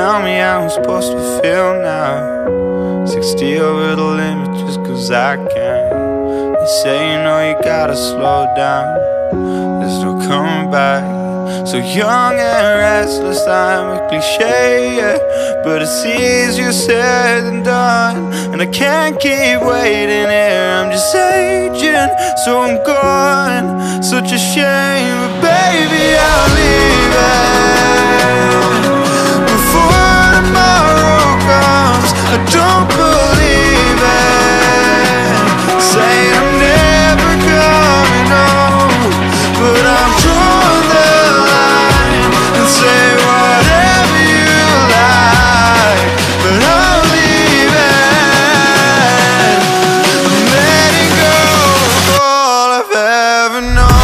tell me how I'm supposed to feel now. 60 over the limit just cause I can. They say you know you gotta slow down, there's no coming back. So young and restless, I'm a cliche, yeah, but it's easier said than done. And I can't keep waiting here, I'm just aging, so I'm gone. Such a shame, but baby I'll leave it before tomorrow comes. I don't believe it, saying I'm never coming home, but I'm drawing the line and say whatever you like, but I'll leave it. I'm letting go of all I've ever known.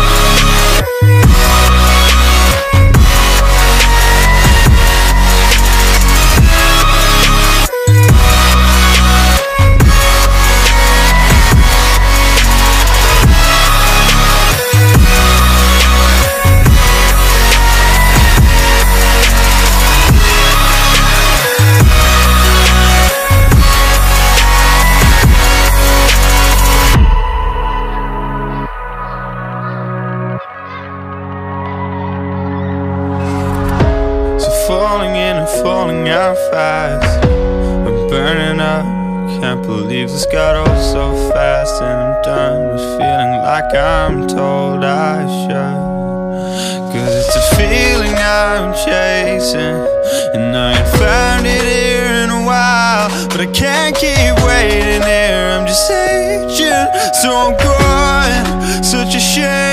Falling in and falling out fast, I'm burning up, can't believe this got old so fast. And I'm done with feeling like I'm told I should, cause it's a feeling I'm chasing, and I ain't found it here in a while. But I can't keep waiting here, I'm just aging, so I'm gone. Such a shame.